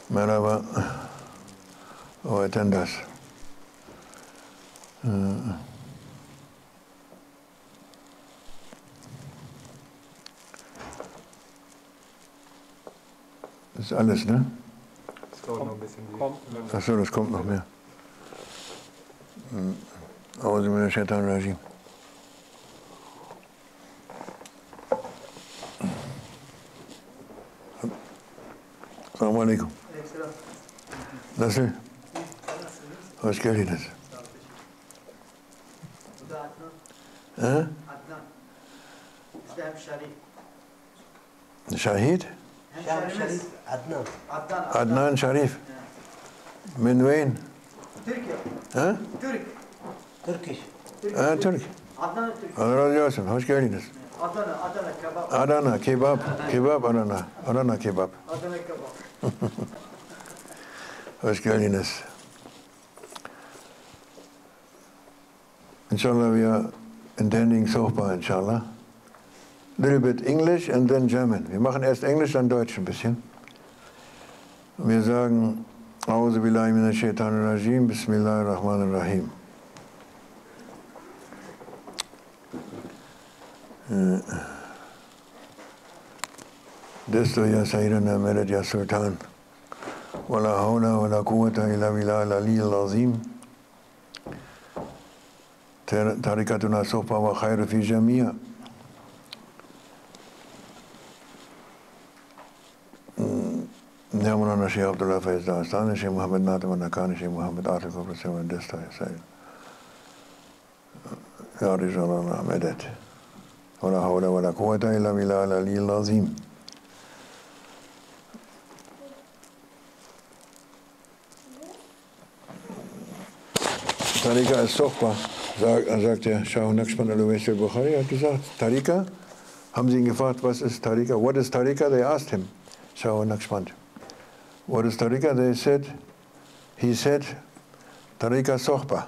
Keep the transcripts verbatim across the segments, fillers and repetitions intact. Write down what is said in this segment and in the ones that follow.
Merhaba. O attendance. Das ist alles, ne? Das dauert noch ein bisschen. Achso, das kommt noch mehr. Auzu minash shaitanir rajim. Assalamu alaikum. Nasıl? Hoş geldiniz. Ha? Adnan. İşte hem Şerif. Şahid? Hem Şerif. Adnan. Adnan. Adnan Sharif. Min wein? Türkiye. Ha? Türk. Turkish. Ha, Türk. Adnan Türk. Allah razı olsun. Hoş geldiniz. Adana, Adana kebap. Adana, kebap. Kebap Adana. Adana kebap. Adana kebap. Hoş geldiniz. Inshallah, we are intending Sohba, inshallah. Little bit English and then German. Wir machen erst Englisch, dann Deutsch ein bisschen. Wir sagen, Auzu billahi mineşşeytanirracim, Bismillahirrahmanirrahim. Desto ya Sayyidina Mered ya Sultan. Wa la hawla wa la quwwata illa billahil aliyyil azim. Tarikatuna Sohba wa khairu fi jami'a. Nyamunana Sheikh Abdullah Faiz Dastani, Sheikh Muhammad Nadim Nakani, Sheikh Muhammad Atif of Rasul and Desta Sayyid. Ya Rijalana Medet. Wa la hawla wa la quwwata illa billahil aliyyil azim. Tarika ist Sohba, sagt der Shah Naqshband al-Uwais al-Bukhari, hat gesagt, Tarika, haben sie ihn gefragt, was ist Tarika? What is Tarika? They asked him, Shah Naqshband. What is Tarika? They said, he said, Tarika Sohba.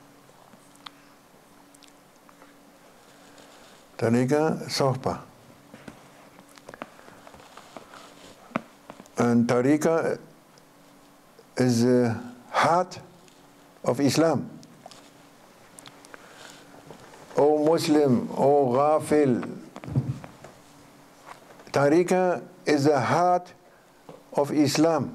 Tarika Sohba. And Tarika is the heart of Islam. O Muslim, O Ghafil, Tarika is the heart of Islam.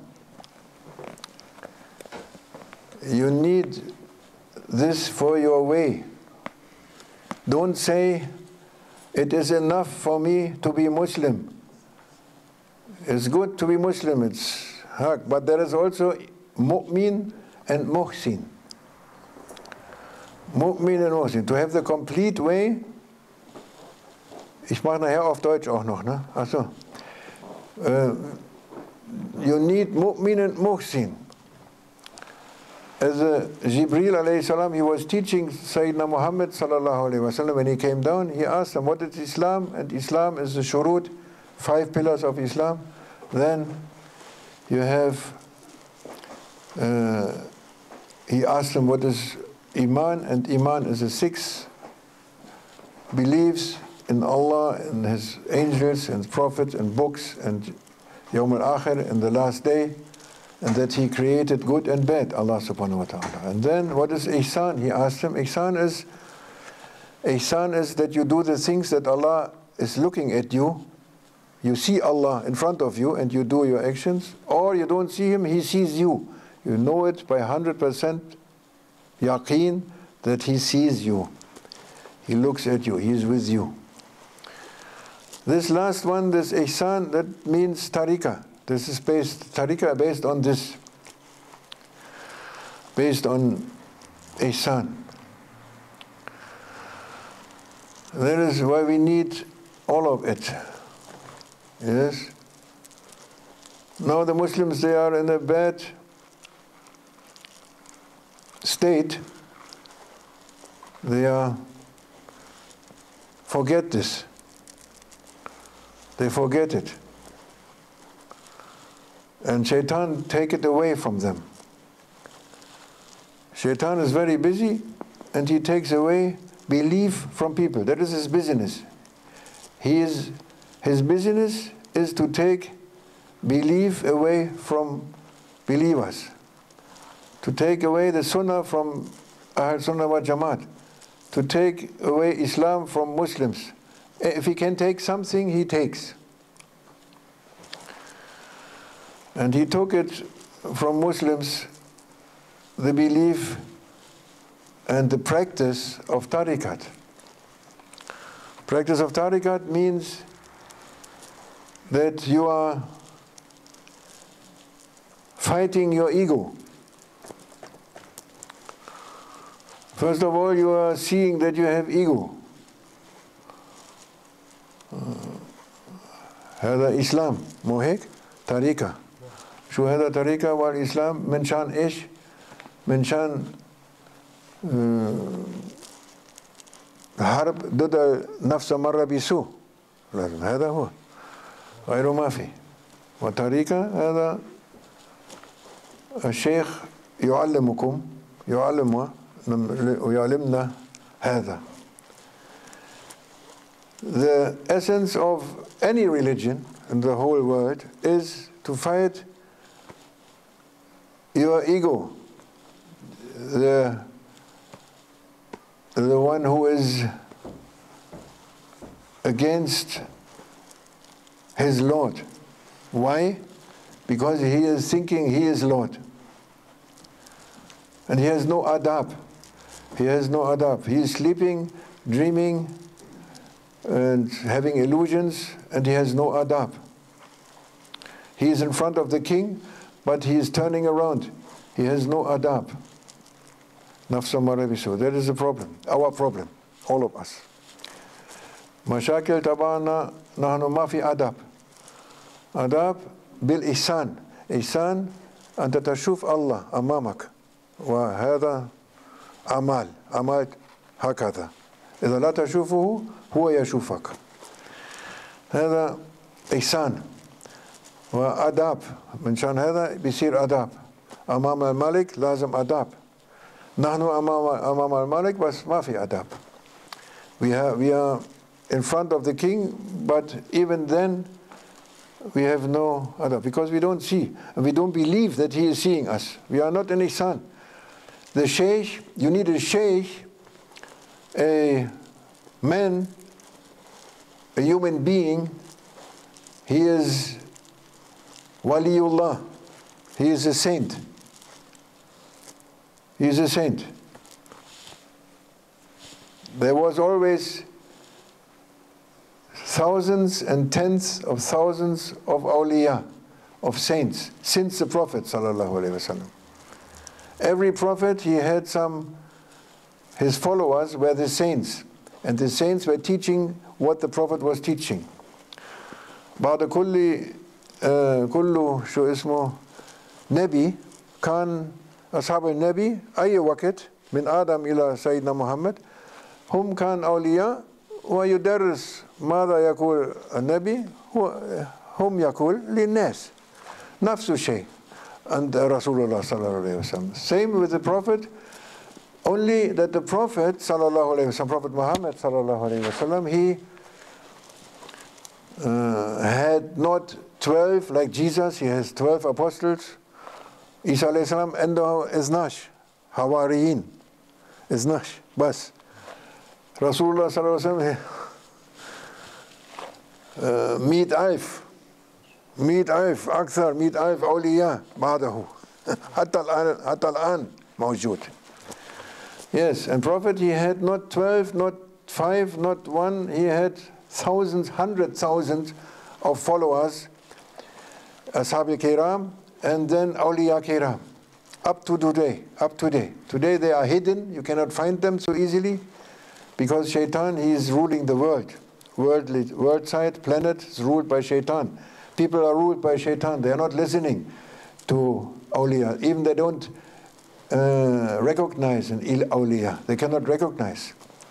You need this for your way. Don't say, it is enough for me to be Muslim. It's good to be Muslim, it's haq, but there is also mu'min and muhsin. Mu'min and muhsin. To have the complete way, ich mache nachher auf Deutsch auch noch, ne? Ach so. Uh, you need mu'min and muhsin. As uh, Jibreel alayhi salam, he was teaching Sayyidina Muhammad sallallahu alayhi wa sallam when he came down, he asked him, what is Islam? And Islam is the shurut, five pillars of Islam. Then you have, uh, he asked him what is Iman, and Iman is the six beliefs in Allah and His angels and prophets and books and Yawm al-Akhir and the last day, and that He created good and bad, Allah subhanahu wa ta'ala. And then what is Ihsan? He asked him, Ihsan is, Ihsan is that you do the things that Allah is looking at you. You see Allah in front of you and you do your actions, or you don't see Him, He sees you. You know it by one hundred percent yaqeen that He sees you. He looks at you, He is with you. This last one, this ihsan, that means tarika. This is based, tarika based on this. Based on ihsan. That is why we need all of it. Yes? Now the Muslims, they are in a bad state. They are, forget this. They forget it. And Shaitan take it away from them. Shaitan is very busy and he takes away belief from people. That is his business. He is, his business is to take belief away from believers, to take away the Sunnah from Ahl Sunnah wa Jamaat, to take away Islam from Muslims. If he can take something, he takes. And he took it from Muslims, the belief and the practice of tariqat. Practice of tariqat means that you are fighting your ego. First of all, you are seeing that you have ego. هذا إسلام مو هيك؟ طريقة. شو هذا طريقة والإسلام من شان إيش؟ من شان حرب ضد نفس مرة بسوء. لازم هذا هو غير ما في. وطريقة هذا الشيخ يعلمكم يعلم ويعلمنا هذا. The essence of any religion in the whole world is to fight your ego, the, the one who is against his Lord. Why? Because he is thinking he is Lord. And he has no adab. He has no adab. He is sleeping, dreaming, and having illusions, and he has no adab. He is in front of the king, but he is turning around. He has no adab. Nafsa marabisu. That is the problem, our problem, all of us. Mashakil tabana nahnu ma fi adab. Adab bil ihsan. Ihsan anta tashuf Allah amamak. Wa hada amal. Amal hakada. إذا لا تشوفه هو يشوفك. هذا إحسان وأداب. من شان هذا بيصير أداب. أمام الملك لازم أداب. نحن أمام أمام الملك بس ما في أداب. We have we are in front of the king, but even then we have no adab because we don't see and we don't believe that he is seeing us. We are not an ihsan. The sheikh, you need a sheikh, a man, a human being. He is waliullah. He is a saint. He is a saint. There was always thousands and tens of thousands of awliya, of saints, since the Prophet sallallahu alaihi wasallam. Every prophet, he had some, his followers were the saints, and the saints were teaching what the Prophet was teaching. بعد كل كل شو اسمه نبي كان أصحاب النبي أي وقت من آدم إلى سيدنا محمد هم كان أولياء ويدرس ماذا يقول النبي هم يقول للناس نفس الشيء and Rasulullah sallallahu alaihi wasallam. Same with the Prophet, only that the Prophet sallallahu alaihi wasallam, Prophet Muhammad sallallahu alaihi wasallam, he uh, had not twelve like Jesus. He has twelve apostles. Isa alayhi salam عنده اثناش حواريين اثناش بس. Rasulullah sallallahu alaihi wasallam مئة ألف مئة ألف أكثر مئة ألف أولياء بعده حتى الآن حتى الآن موجود. Yes, and Prophet, he had not twelve, not five, not one, he had thousands, hundred thousands of followers, Ashab Kiram, and then Awliya Kiram, up to today, up to today. Today they are hidden, you cannot find them so easily, because Shaitan, he is ruling the world. Worldly, world side, planet is ruled by Shaitan. People are ruled by Shaitan, they are not listening to Awliya, even they don't uh, recognize an Awliya, they cannot recognize.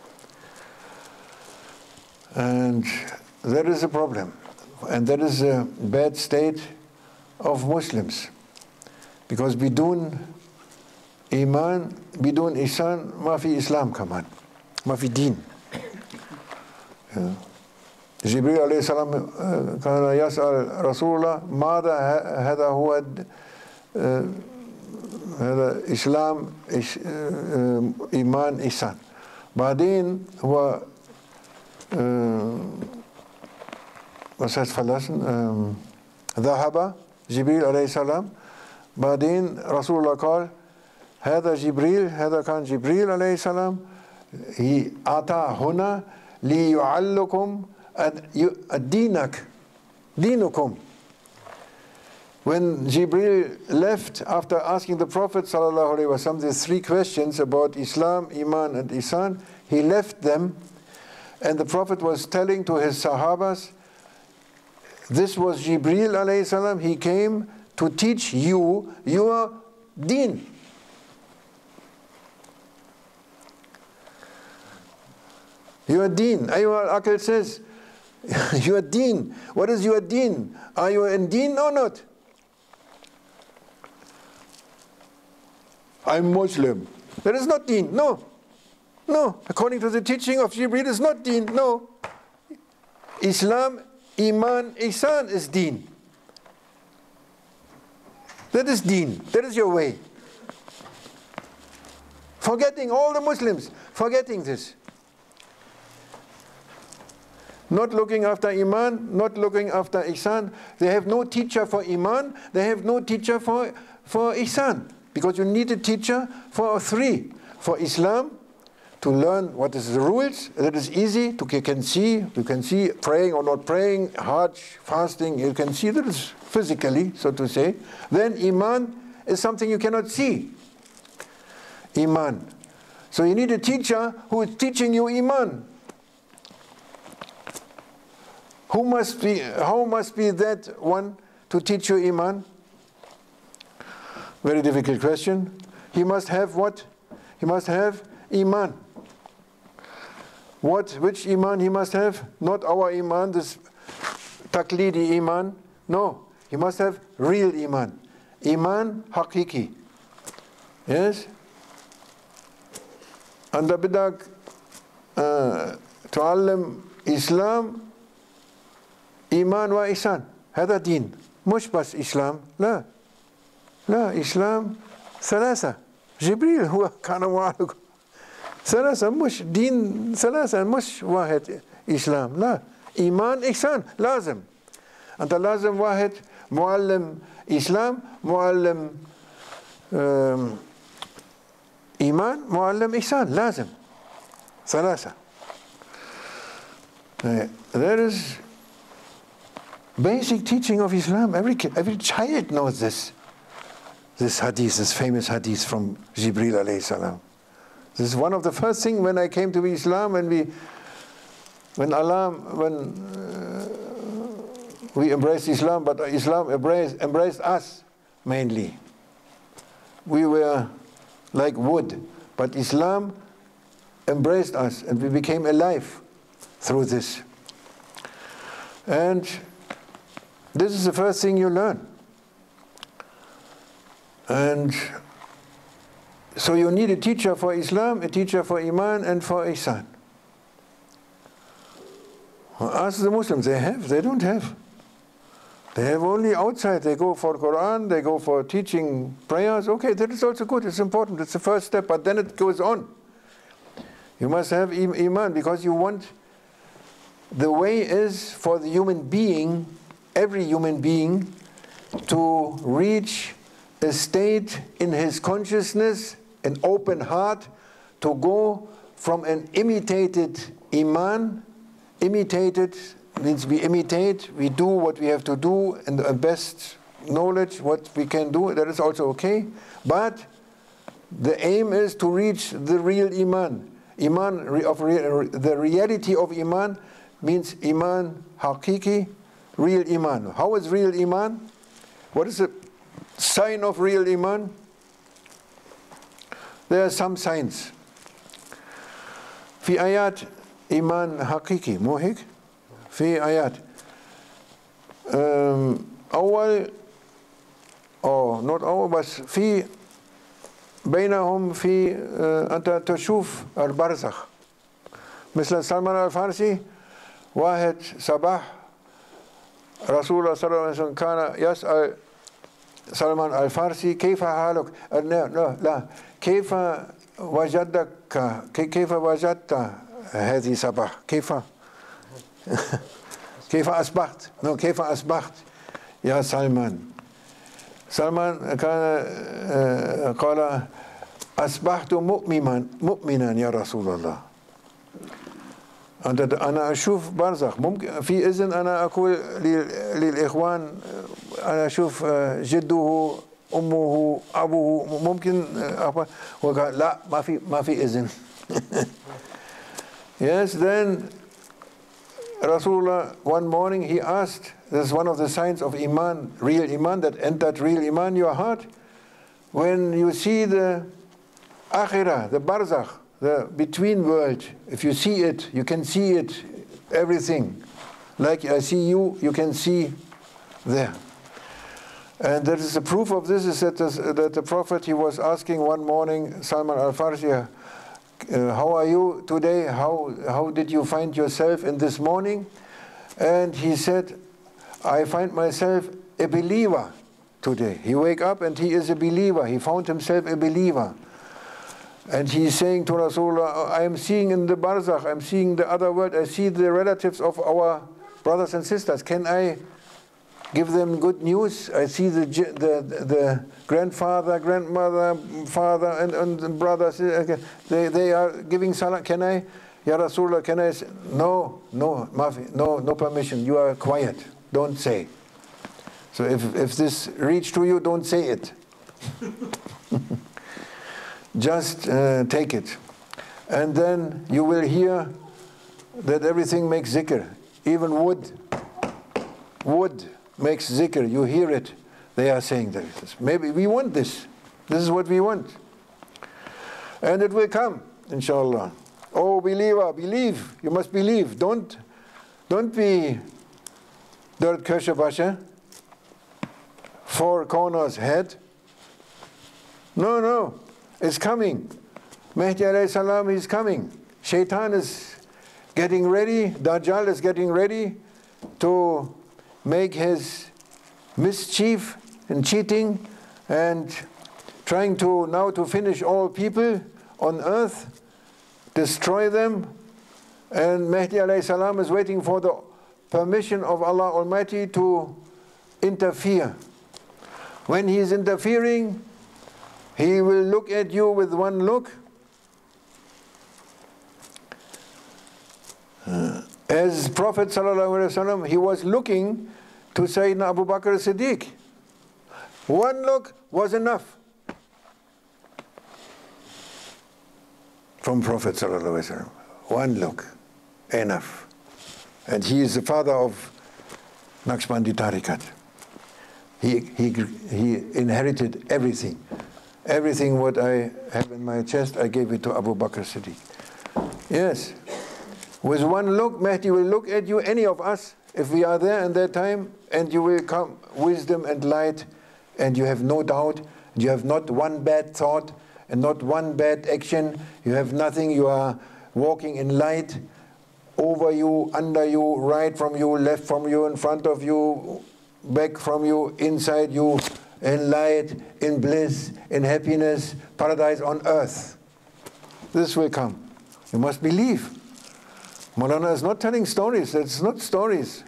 And that is a problem, and that is a bad state of Muslims, because bidun iman, bidun ihsan, ma fi Islam kaman, ma fi deen. Yeah. جبريل عليه السلام كان يسأل رسول الله ماذا هذا هو هذا إسلام إش إيمان إحسان. بعدين هو was heißt verlassen ذهب جبريل عليه السلام. بعدين رسول الله قال هذا جبريل، هذا كان جبريل عليه السلام، he أتى هنا ليعلكم دينك دينكم. When Jibril left after asking the Prophet sallallahu alaihi wasallam these three questions about Islam, Iman and Ihsan, he left them, and the Prophet was telling to his Sahabas, this was Jibril alayhi salam, he came to teach you your deen. Your deen. Ayyuha al-Aql says, your deen. What is your deen? Are you in deen or not? I'm Muslim. That is not deen. No. No. According to the teaching of Jibreel, it's not deen. No. Islam, Iman, Ihsan is deen. That is deen. That is your way. Forgetting all the Muslims, forgetting this. Not looking after Iman, not looking after Ihsan. They have no teacher for Iman, they have no teacher for, for Ihsan. Because you need a teacher for three. For Islam, to learn what is the rules, that is easy, to, you can see, you can see praying or not praying, Hajj, fasting, you can see that is physically, so to say. Then Iman is something you cannot see. Iman. So you need a teacher who is teaching you Iman. Who must be, how must be that one to teach you Iman? Very difficult question. He must have what? He must have Iman. What, which Iman he must have? Not our Iman, this taqlidi Iman. No, he must have real Iman. Iman haqiqi. Yes? And the bidak تعلم Islam إيمان وإحسان هذا دين مش بس إسلام لا لا إسلام ثلاثة جبريل هو كان معه ثلاثة مش دين ثلاثة مش واحد إسلام لا إيمان إحسان لازم أنت لازم واحد معلم إسلام معلم إيمان معلم إحسان لازم ثلاثة. There is basic teaching of Islam. Every every child knows this. This hadith, this famous hadith from Jibril alayhi salam. This is one of the first things when I came to Islam, when we, when Allah, when uh, we embraced Islam, but Islam embraced, embraced us mainly. We were like wood, but Islam embraced us, and we became alive through this. And this is the first thing you learn. And so you need a teacher for Islam, a teacher for Iman, and for Ihsan. Ask the Muslims, they have, they don't have. They have only outside, they go for Quran, they go for teaching prayers. Okay, that is also good, it's important, it's the first step, but then it goes on. You must have Iman because you want, the way is for the human being, every human being, to reach a state in his consciousness, an open heart, to go from an imitated Iman. Imitated means we imitate, we do what we have to do in the best knowledge, what we can do, that is also okay. But the aim is to reach the real Iman. Iman, of re the reality of Iman means Iman haqiqi, real Iman. How is real Iman? What is the sign of real Iman? There are some signs. في آيات إيمان حقيقي مو هيك؟ في آيات أول أو not أول بس في بينهم في أنت تشوف البرزخ مثل سلمان الفارسي واحد صباح رسول الله صلى الله عليه وسلم كان يسأل سلمان الفارسي كيف حالك؟ لا لا لا كيف وجدك كيف وجدت هذه الصباح؟ كيف كيف أصبحت؟ no, كيف أصبحت يا سلمان؟ سلمان كان قال أصبحت مؤمنا مؤمنا يا رسول الله. أنا أشوف برزخ ممكن في إذن أنا أقول للإخوان أنا أشوف جده أمه أبوه ممكن وقال لا ما في ما في إذن. Yes, then Rasulullah one morning he asked, this is one of the signs of Iman, real Iman, that entered real Iman in your heart. When you see the Akhirah, the Barzakh, the between world, if you see it, you can see it, everything. Like I see you, you can see there. And there is a proof of this is that, this, that the Prophet, he was asking one morning, Salman al-Farsi, uh, how are you today? How, how did you find yourself in this morning? And he said, I find myself a believer today. He wake up and he is a believer. He found himself a believer. And he's saying to Rasulullah, I am seeing in the Barzakh, I'm seeing the other world, I see the relatives of our brothers and sisters. Can I give them good news? I see the the, the grandfather, grandmother, father, and, and brothers, they, they are giving salah. Can I, Ya Rasulullah, can I say? No, no, Mafi, no, no permission. You are quiet. Don't say. So if, if this reached to you, don't say it. Just uh, take it. And then you will hear that everything makes zikr. Even wood. Wood makes zikr. You hear it. They are saying that. Maybe we want this. This is what we want. And it will come, inshallah. Oh, believer, believe. You must believe. Don't, don't be dirt Köshebasha. Four corners head. No, no. Is coming. Mahdi alayhi salam is coming. Shaitan is getting ready. Dajjal is getting ready to make his mischief and cheating and trying to now to finish all people on earth, destroy them. And Mahdi alayhi salam is waiting for the permission of Allah Almighty to interfere. When he is interfering, he will look at you with one look. Uh, as Prophet ﷺ, he was looking to Sayyidina Abu Bakr as-Siddiq. One look was enough from Prophet ﷺ. One look, enough. And he is the father of Naqshbandi Tariqat. He, he, he inherited everything. Everything what I have in my chest, I gave it to Abu Bakr Siddiq. Yes. With one look, Mahdi will look at you, any of us, if we are there in that time, and you will come wisdom and light, and you have no doubt, you have not one bad thought, and not one bad action, you have nothing, you are walking in light, over you, under you, right from you, left from you, in front of you, back from you, inside you, in light, in bliss, in happiness, paradise on earth. This will come. You must believe. Maulana is not telling stories. It's not stories.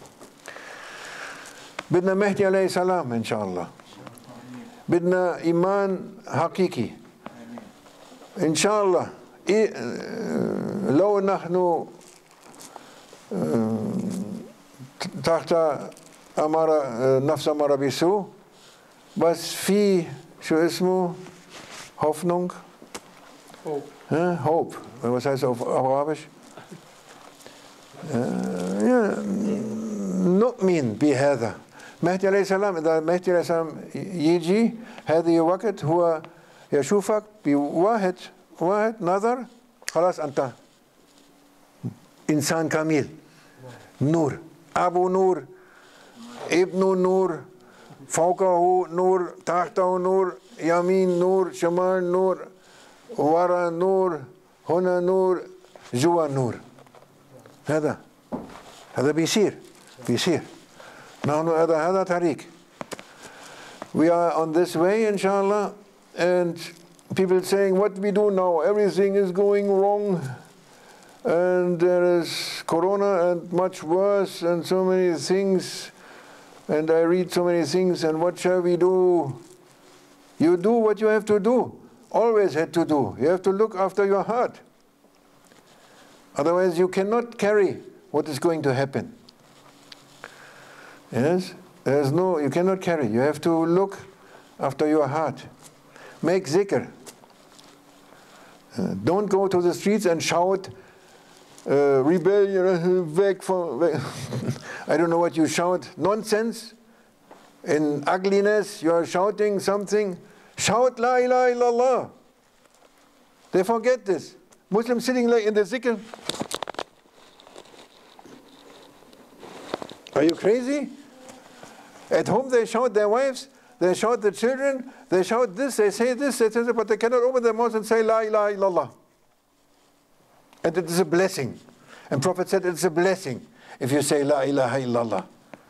Bidna Mahdi alayhi salam, inshallah. Bidna Iman Hakiki. Inshallah. لو نحن تحت أمر نفس أمر بسوء بس في شو اسمه Hoffnung Hope. Huh? Hope. Was heißt auf Arabisch? Ja, نؤمن بهذا. مهدي عليه السلام إذا مهدي عليه السلام يجي هذه وقت هو يشوفك بواحد واحد نظر خلاص أنت إنسان كامل. نور. أبو نور. ابن نور. فوقه نور. تحته نور. يمين نور. شمال نور. وراء نور. هنا نور. جوا نور. هذا هذا بيصير بيصير نحن هذا هذا طريق we are on this way, inshallah, and people saying, what we do now, everything is going wrong, and there is corona and much worse, and so many things, and I read so many things, and what shall we do? You do what you have to do, always had to do. You have to look after your heart. Otherwise you cannot carry what is going to happen. Yes? There's no, you cannot carry. You have to look after your heart. Make zikr. Uh, don't go to the streets and shout, uh, rebellion, weg from, weg. I don't know what you shout, nonsense. In ugliness, you are shouting something. Shout La ilaha illallah. They forget this. Muslims sitting like in the zikr. Are you crazy? At home they shout their wives, they shout the children, they shout this, they say this, they say this, but they cannot open their mouth and say La ilaha illallah. And it is a blessing. And Prophet said it's a blessing if you say La ilaha illallah.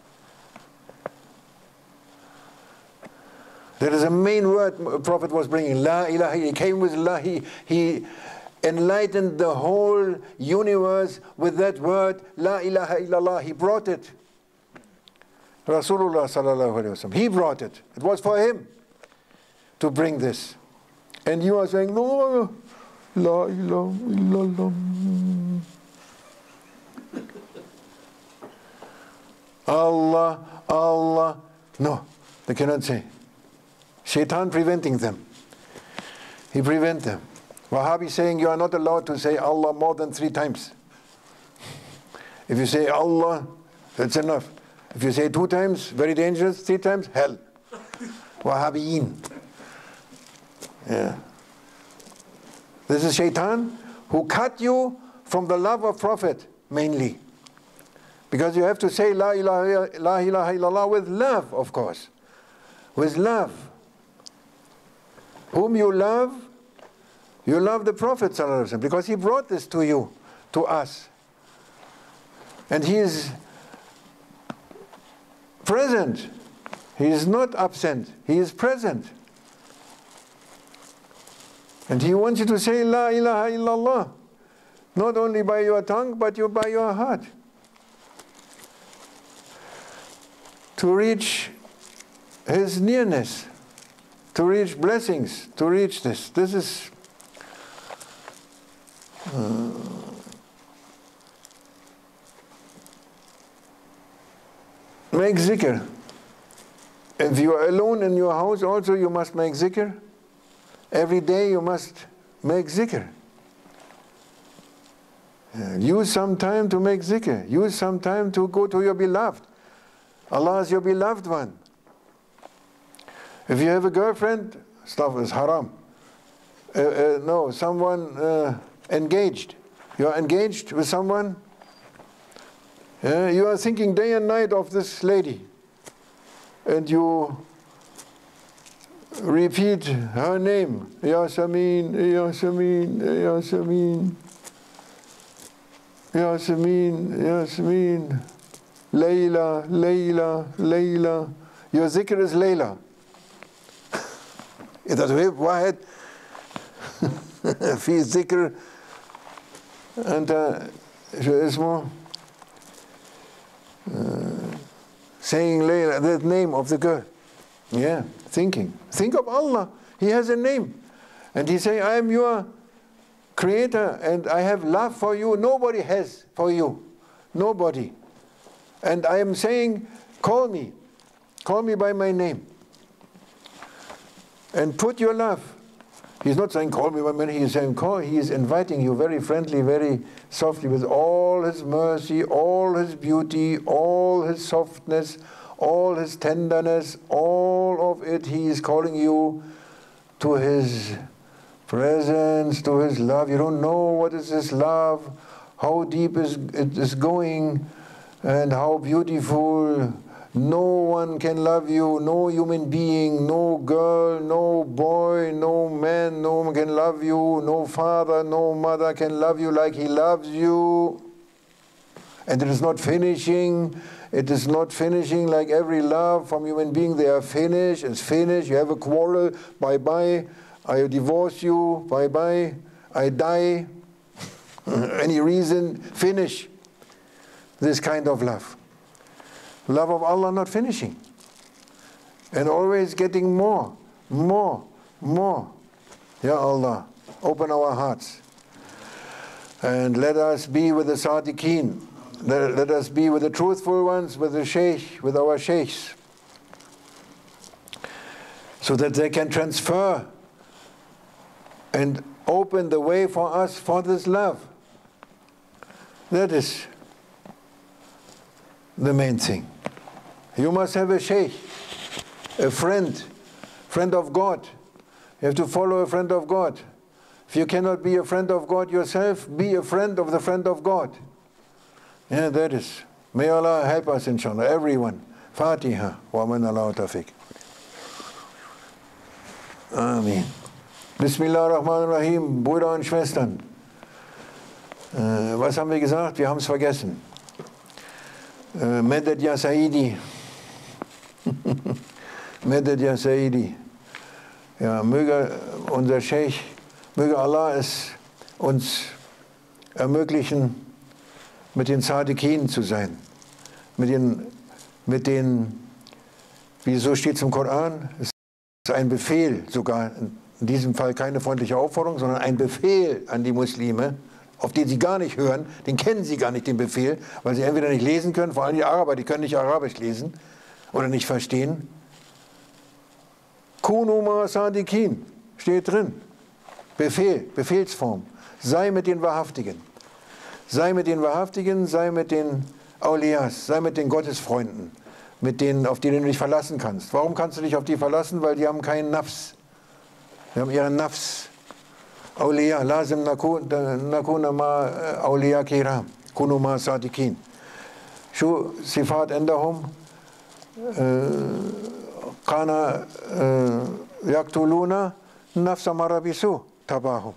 There is a main word Prophet was bringing, La ilaha. He came with La. He, he enlightened the whole universe with that word, La ilaha illallah. He brought it. Rasulullah sallallahu alayhi wa sallam. He brought it. It was for him to bring this. And you are saying, no, La ilaha illallah. Allah, Allah. No, they cannot say. Shaitan preventing them. He prevent them. Wahhabi saying you are not allowed to say Allah more than three times. If you say Allah, that's enough. If you say two times, very dangerous, three times, hell. Wahhabiyin. Yeah. This is Shaitan who cut you from the love of Prophet mainly. Because you have to say La ilaha, la ilaha illallah with love, of course. With love. Whom you love, you love the Prophet sallallahu alaihi wasallam, because he brought this to you, to us. And he is present. He is not absent. He is present. And he wants you to say La ilaha illallah, not only by your tongue, but you by your heart. To reach his nearness, to reach blessings, to reach this. This is uh, make zikr. If you are alone in your house also, you must make zikr. Every day you must make zikr. Uh, use some time to make zikr. Use some time to go to your beloved. Allah is your beloved one. If you have a girlfriend, stuff is haram. Uh, uh, no, someone uh, engaged. You are engaged with someone. Uh, you are thinking day and night of this lady. And you repeat her name. Yasameen, Yasameen, Yasameen. Yasameen, Yasameen. Layla, Layla, Layla. Your zikr is Layla. إذا تحب واحد في ذكر أنت شو اسمه saying Layla, the name of the girl. Yeah, thinking. Think of Allah. He has a name. And he say, I am your creator and I have love for you. Nobody has for you. Nobody. And I am saying, call me. Call me by my name. And put your love. He's not saying, call me by my name. He is saying, call. He is inviting you very friendly, very softly, with all his mercy, all his beauty, all his softness, all his tenderness, all of it. He is calling you to his presence, to his love. You don't know what is this love, how deep is it is going, and how beautiful. No one can love you, no human being, no girl, no boy, no man, no one can love you, no father, no mother can love you like he loves you. And it is not finishing. It is not finishing like every love from human being. They are finished. It's finished. You have a quarrel. Bye-bye. I divorce you. Bye-bye. I die. Any reason? Finish. This kind of love. Love of Allah not finishing. And always getting more, more, more. Ya Allah, open our hearts. And let us be with the Sadiqeen. Let, let us be with the truthful ones, with the Shaykh, with our Shaykhs. So that they can transfer and open the way for us for this love. That is the main thing. You must have a Shaykh, a friend, friend of God. You have to follow a friend of God. If you cannot be a friend of God yourself, be a friend of the friend of God. Yeah, that is. May Allah help us, inshallah, everyone. Fatiha. Wa man Allah tawfiq. Amen. Bismillahirrahmanirrahim, Brüder und Schwestern. Äh, was haben wir gesagt? Wir haben es vergessen. Äh, Medet ya Saidi. Medet ya Saidi. Ja, möge unser Sheikh, möge Allah es uns ermöglichen, mit den Sadiqeen zu sein. Mit den, mit den, wie so steht es im Koran, es ist ein Befehl, sogar in diesem Fall keine freundliche Aufforderung, sondern ein Befehl an die Muslime, auf den sie gar nicht hören, den kennen sie gar nicht, den Befehl, weil sie entweder nicht lesen können, vor allem die Araber, die können nicht Arabisch lesen oder nicht verstehen. Kunu ma Sadiqeen, steht drin. Befehl, Befehlsform. Sei mit den Wahrhaftigen. Sei mit den Wahrhaftigen, sei mit den Auliyas, sei mit den Gottesfreunden, mit denen, auf die du dich verlassen kannst. Warum kannst du dich auf die verlassen? Weil die haben keinen Nafs. Die haben ihren Nafs. Awliya, lazim nakuna ma awliya kiram, kunu ma sadiqin. Shu sifat indahum, kana yaktuluna nafsa marabisu tabahu.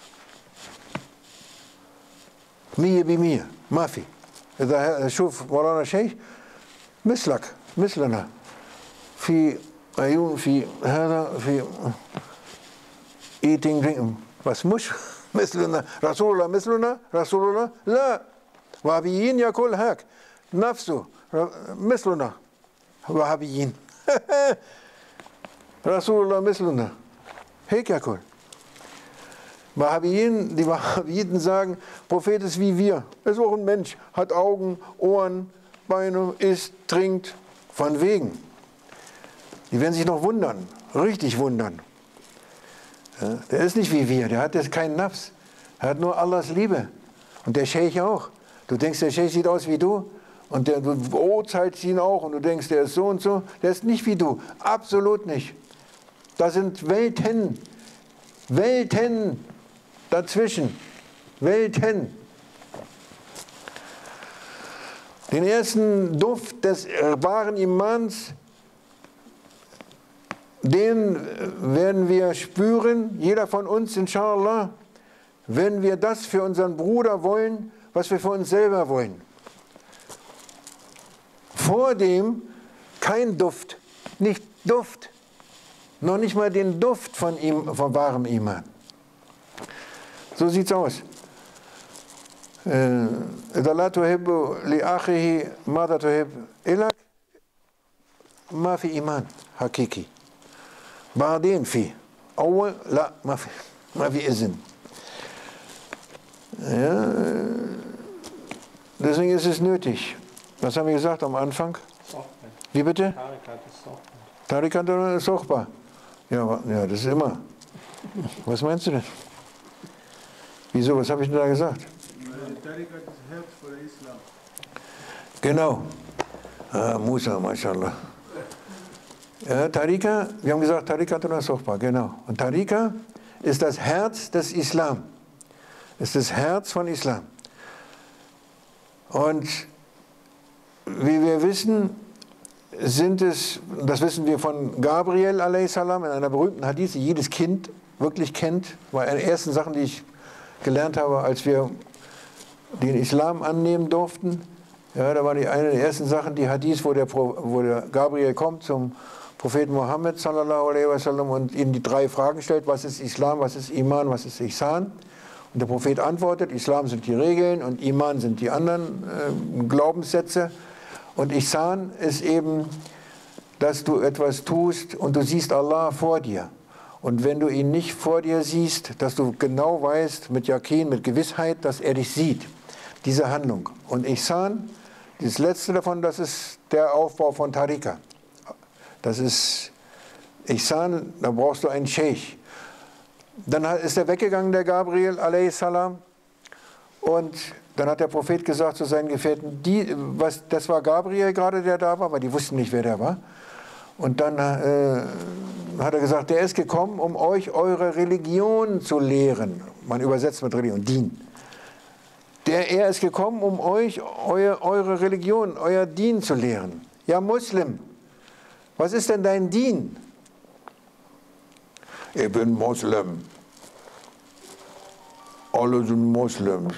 مية بمية ما في. إذا شوف ورانا شيء مثلك مثلنا في عيون في هذا في eating drink بس مش مثلنا. رسول الله مثلنا رسول الله لا. وهابيين يقول هاك نفسه مثلنا وهابيين. رسول الله مثلنا هيك يقول. Wahhabiyyin, die Wahhabiten sagen, Prophet ist wie wir, ist auch ein Mensch, hat Augen, Ohren, Beine, isst, trinkt, von wegen. Die werden sich noch wundern, richtig wundern. Ja, der ist nicht wie wir, der hat jetzt keinen Nafs, er hat nur Allahs Liebe. Und der Scheich auch. Du denkst, der Scheich sieht aus wie du und der, du beurteilst ihn auch und du denkst, der ist so und so. Der ist nicht wie du, absolut nicht. Da sind Welten, Welten dazwischen, Welten. Den ersten Duft des wahren Imans, den werden wir spüren, jeder von uns, inshallah, wenn wir das für unseren Bruder wollen, was wir für uns selber wollen. Vor dem kein Duft, nicht Duft, noch nicht mal den Duft von ihm, von wahrem Iman. So sieht's aus. إذا لا تحب لأخيه ماذا تحب إلك ما في إيمان حقيقي. بعدين في أول لا ما في ما في إذن. Ja, deswegen ist es nötig. Was haben wir gesagt am Anfang? Wie bitte? Tarikat oder Sochba? Ja, ja, das ist immer. Was meinst du denn? Wieso, was habe ich denn da gesagt? Tarikat ist Herz für den Islam. Genau. Ah, Musa, mashallah. Ja, Tarika, wir haben gesagt Tarikat oder Sochba, genau. Und Tarika ist das Herz des Islam. Ist das Herz von Islam. Und wie wir wissen, sind es, das wissen wir von Gabriel a s. in einer berühmten Hadith, die jedes Kind wirklich kennt, war eine der ersten Sachen, die ich gelernt habe, als wir den Islam annehmen durften. Ja, da war die eine der ersten Sachen, die Hadith, wo der, Pro, wo der Gabriel kommt zum Propheten Mohammed sallallahu alaihi wasallam und ihm die drei Fragen stellt: Was ist Islam, was ist Iman, was ist Ihsan? Und der Prophet antwortet: Islam sind die Regeln und Iman sind die anderen äh, Glaubenssätze. Und Ihsan ist eben, dass du etwas tust und du siehst Allah vor dir. Und wenn du ihn nicht vor dir siehst, dass du genau weißt, mit Yaqin, mit Gewissheit, dass er dich sieht. Diese Handlung. Und Ihsan, das letzte davon, das ist der Aufbau von Tariqa. Das ist Ihsan, da brauchst du einen Scheich. Dann ist er weggegangen, der Gabriel a.s. Und dann hat der Prophet gesagt zu seinen Gefährten, die, was, das war Gabriel gerade, der da war, weil die wussten nicht, wer der war. Und dann äh, hat er gesagt, der ist gekommen, um euch eure Religion zu lehren. Man übersetzt mit Religion, Dien. Der, er ist gekommen, um euch euer, eure Religion, euer Dien zu lehren. Ja, Muslim, was ist denn dein Dien? Ich bin Muslim. Alle sind Muslims.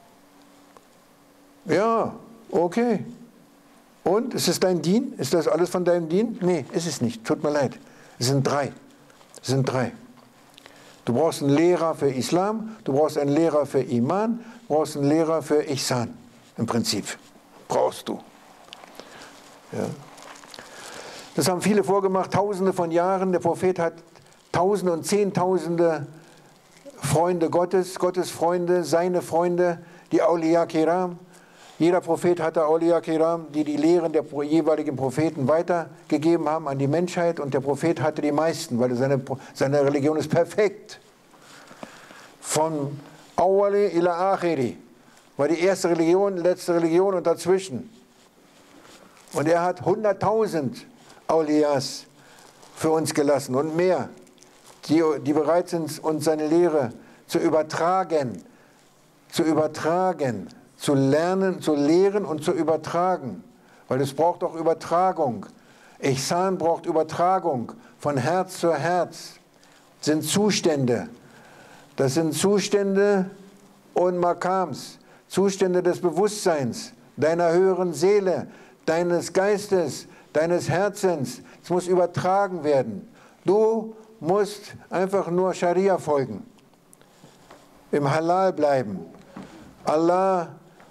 Ja, okay. Und, ist es dein Dien? Ist das alles von deinem Dien? Nee, ist es nicht. Tut mir leid. Es sind drei. Es sind drei. Du brauchst einen Lehrer für Islam, du brauchst einen Lehrer für Iman, du brauchst einen Lehrer für Ihsan. Im Prinzip. Brauchst du. Ja. Das haben viele vorgemacht, tausende von Jahren. Der Prophet hat tausende und zehntausende Freunde Gottes, Gottes Freunde, seine Freunde, die Awliya Kiram. Jeder Prophet hatte Awliya Kiram, die die Lehren der jeweiligen Propheten weitergegeben haben an die Menschheit. Und der Prophet hatte die meisten, weil seine, seine Religion ist perfekt. Von Awali ila Akhiri war die erste Religion, letzte Religion und dazwischen. Und er hat hunderttausend Awliyas für uns gelassen und mehr, die, die bereit sind, uns seine Lehre zu übertragen, zu übertragen, zu lernen, zu lehren und zu übertragen. Weil es braucht auch Übertragung. Ihsan braucht Übertragung von Herz zu Herz. Das sind Zustände. Das sind Zustände und Makams, Zustände des Bewusstseins, deiner höheren Seele, deines Geistes, deines Herzens. Es muss übertragen werden. Du musst einfach nur Scharia folgen, im Halal bleiben, Allah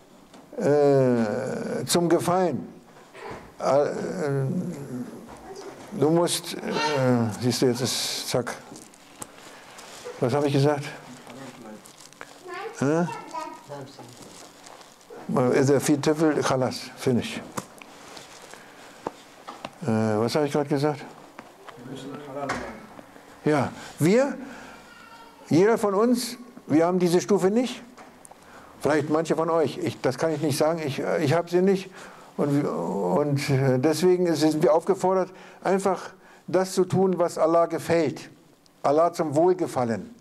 äh, zum Gefallen. Äh, du musst, äh, siehst du, jetzt ist, zack. Was habe ich gesagt? Äh? إذا في طفل خلاص finish. Äh, was habe ich gerade gesagt? Ja, wir, jeder von uns, wir haben diese Stufe nicht. Vielleicht manche von euch, ich, das kann ich nicht sagen, ich, ich habe sie nicht. Und, und deswegen sind wir aufgefordert, einfach das zu tun, was Allah gefällt. Allah zum Wohlgefallen.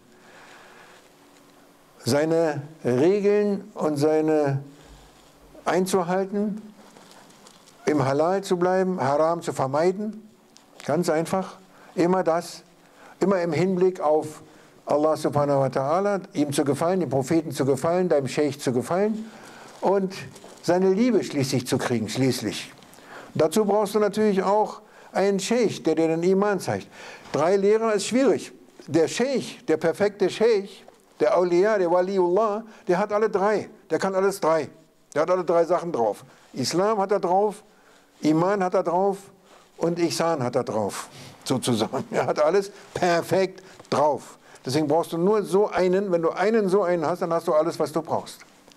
Seine Regeln und seine einzuhalten, im Halal zu bleiben, Haram zu vermeiden, ganz einfach, immer das, immer im Hinblick auf Allah subhanahu wa ta'ala, ihm zu gefallen, dem Propheten zu gefallen, deinem Scheich zu gefallen und seine Liebe schließlich zu kriegen, schließlich. Dazu brauchst du natürlich auch einen Scheich, der dir den Iman zeigt. Drei Lehrer ist schwierig. Der Scheich, der perfekte Scheich, der Awliya, der Waliullah, der hat alle drei, der kann alles drei. Der hat alle drei Sachen drauf. Islam hat er drauf, Iman hat er drauf und Ihsan hat er drauf, sozusagen. Er hat alles perfekt drauf. Deswegen brauchst du nur so einen, wenn du einen so einen hast, dann hast du alles, was du brauchst.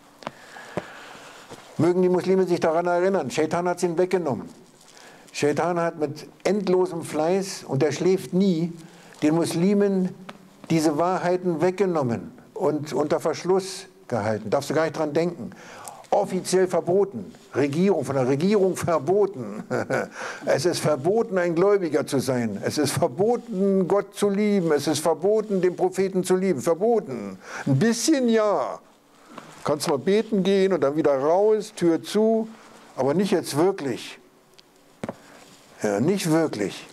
Mögen die Muslime sich daran erinnern, Shaitan hat es ihnen weggenommen. Shaitan hat mit endlosem Fleiß, und er schläft nie, den Muslimen diese Wahrheiten weggenommen und unter Verschluss gehalten. Darfst du gar nicht dran denken. Offiziell verboten, Regierung, von der Regierung verboten. Es ist verboten, ein Gläubiger zu sein. Es ist verboten, Gott zu lieben. Es ist verboten, den Propheten zu lieben. Verboten. Ein bisschen ja. Kannst mal beten gehen und dann wieder raus, Tür zu, aber nicht jetzt wirklich. Ja, nicht wirklich.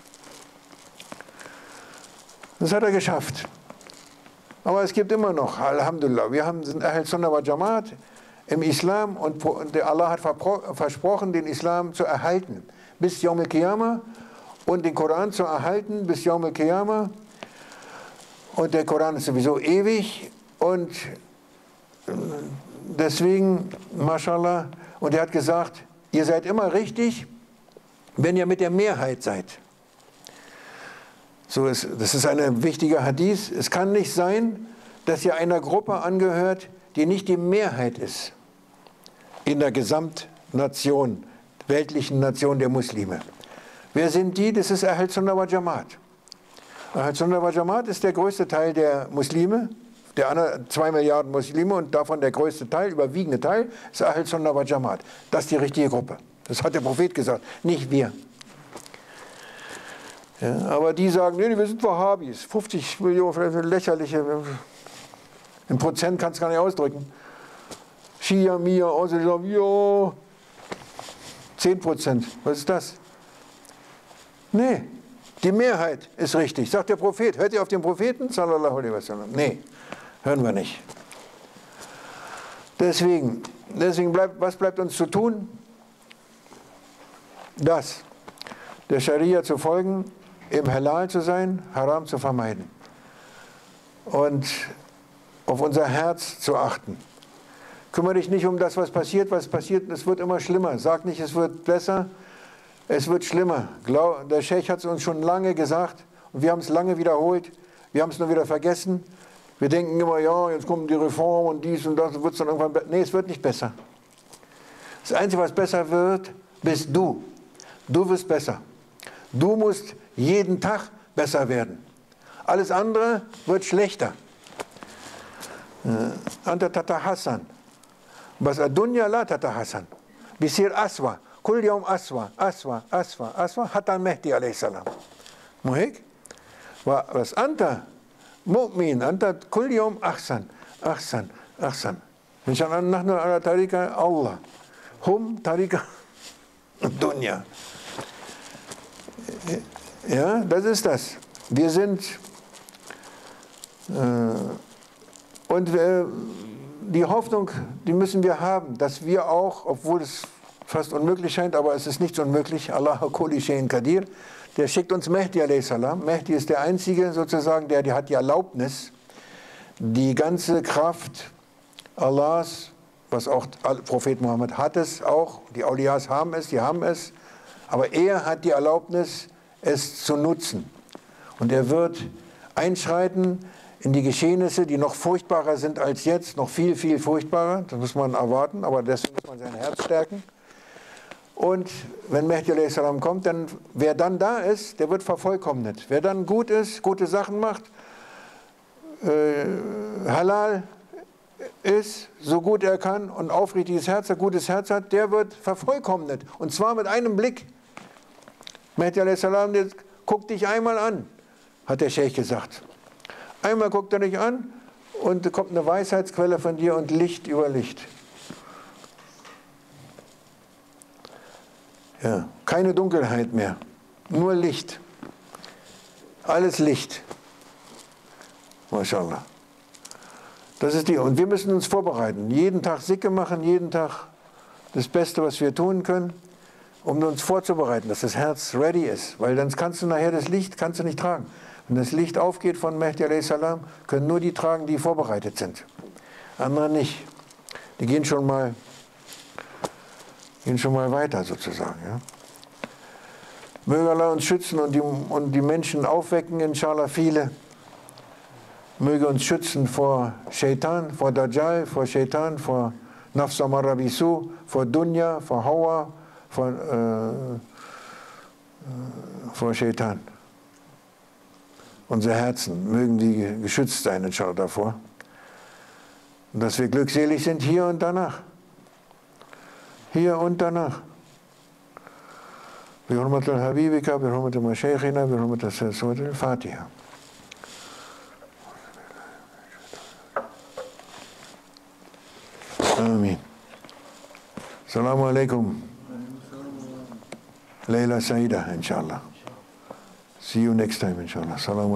Das hat er geschafft. Aber es gibt immer noch, Alhamdulillah, wir haben, sind Ahl Sunnah wa Jamaat. im Islam und Allah hat versprochen, den Islam zu erhalten bis Yawm al-Qiyamah und den Koran zu erhalten bis Yawm al-Qiyamah. Und der Koran ist sowieso ewig und deswegen, mashallah, und er hat gesagt, ihr seid immer richtig, wenn ihr mit der Mehrheit seid. So ist, das ist ein wichtiger Hadith. Es kann nicht sein, dass ihr einer Gruppe angehört, die nicht die Mehrheit ist in der Gesamtnation, weltlichen Nation der Muslime. Wer sind die? Das ist Ahl Sunnah wal Jamaat. Ahl Sunnah wal Jamaat ist der größte Teil der Muslime, der andere, zwei Milliarden Muslime und davon der größte Teil, überwiegende Teil, ist Ahl Sunnah wal Jamaat. Das ist die richtige Gruppe. Das hat der Prophet gesagt, nicht wir. Ja, aber die sagen, nee, wir sind Wahhabis, fünfzig Millionen, lächerliche, in Prozent kannst du gar nicht ausdrücken. Shia, Mia, außer die sagen, ja, zehn Prozent, was ist das? Nee, die Mehrheit ist richtig, sagt der Prophet. Hört ihr auf den Propheten? Sallallahu alaihi wasallam. Nee, hören wir nicht. Deswegen, deswegen bleibt, was bleibt uns zu tun? Das, der Scharia zu folgen, im Halal zu sein, Haram zu vermeiden. Und auf unser Herz zu achten. Kümmere dich nicht um das, was passiert, was passiert, es wird immer schlimmer. Sag nicht, es wird besser, es wird schlimmer. Der Scheich hat es uns schon lange gesagt und wir haben es lange wiederholt, wir haben es nur wieder vergessen. Wir denken immer, ja, jetzt kommen die Reformen und dies und das, wird es dann irgendwann besser. Nee, es wird nicht besser. Das Einzige, was besser wird, bist du. Du wirst besser. Du musst jeden Tag besser werden. Alles andere wird schlechter. Anta tatahassan. Bas ad-dunya la tatahassan. Bisir aswa. Kul yawm aswa, aswa, aswa, aswa. Hatta al-Mahdi alayhi salam. Muhik? Was anta mu'min, anta kul yawm ahsan, ahsan, ahsan. Inshallah nahnu ala tariqa Allah. Hum tariqa ad-dunya. Ja, das ist das. Wir sind äh, und wir, die Hoffnung, die müssen wir haben, dass wir auch, obwohl es fast unmöglich scheint, aber es ist nicht unmöglich, Allah kulli shay'in qadir, der schickt uns Mahdi alayhi salam. Mahdi ist der Einzige sozusagen, der die hat die Erlaubnis, die ganze Kraft Allahs, was auch Prophet Mohammed hat es auch, die Awliyas haben es, die haben es, aber er hat die Erlaubnis, es zu nutzen. Und er wird einschreiten in die Geschehnisse, die noch furchtbarer sind als jetzt, noch viel, viel furchtbarer, das muss man erwarten, aber deswegen muss man sein Herz stärken. Und wenn Mahdi alayhi salam kommt, dann, wer dann da ist, der wird vervollkommnet. Wer dann gut ist, gute Sachen macht, äh, halal ist, so gut er kann und aufrichtiges Herz, ein gutes Herz hat, der wird vervollkommnet. Und zwar mit einem Blick. Mahdi alayhi salam, der guckt dich einmal an, hat der Scheich gesagt. Einmal guckt er dich an und kommt eine Weisheitsquelle von dir und Licht über Licht. Ja, keine Dunkelheit mehr, nur Licht. Alles Licht. MashaAllah. Das ist die. Und wir müssen uns vorbereiten. Jeden Tag Sikr machen, jeden Tag das Beste, was wir tun können, um uns vorzubereiten, dass das Herz ready ist. Weil dann kannst du nachher das Licht kannst du nicht tragen. Wenn das Licht aufgeht von Mahdi alayhi salam, können nur die tragen, die vorbereitet sind. Andere nicht. Die gehen schon mal, gehen schon mal weiter sozusagen. Ja. Möge Allah uns schützen und die, und die Menschen aufwecken, inshallah viele. Möge uns schützen vor Shaitan, vor Dajjal, vor Shaitan, vor Nafs Amarra Bisu, vor Dunya, vor Hawa, vor, äh, vor Shaitan. Unsere Herzen mögen die geschützt sein, inshallah, davor. Und dass wir glückselig sind hier und danach. Hier und danach. بحرمة الحبيبك بحرمة مشايخنا بحرمة سورة الفاتحة. آمين. السلام عليكم. ليلة سعيدة إن شاء الله. See you next time إن شاء الله.